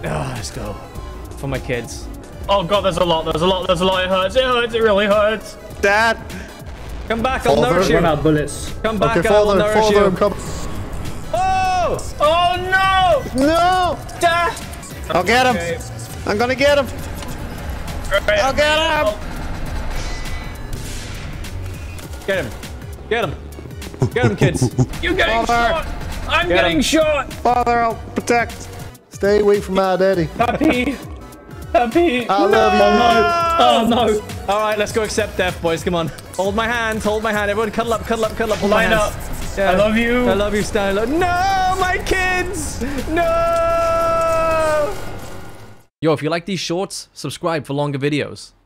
Let's go. For my kids. Oh god, there's a lot. It hurts. It really hurts. Dad. Come back, I'll nourish you. Run out bullets. Come back, okay, I'll nourish you. Oh! Oh no! No! Dad! I'll get him. Okay. I'm gonna get him. I'll get him. Get him. Get him. Get him, kids. You're getting shot. I'm getting shot. Father, I'll protect. Stay away from my daddy. Happy. Happy. I love you. Oh no. All right, let's go accept death, boys. Come on. Hold my hand. Hold my hand. Everyone cuddle up, cuddle up, cuddle up. Hold Line my up. hands. Yeah. I love you. I love you, Stan. No, my kids. No. Yo, if you like these shorts, subscribe for longer videos.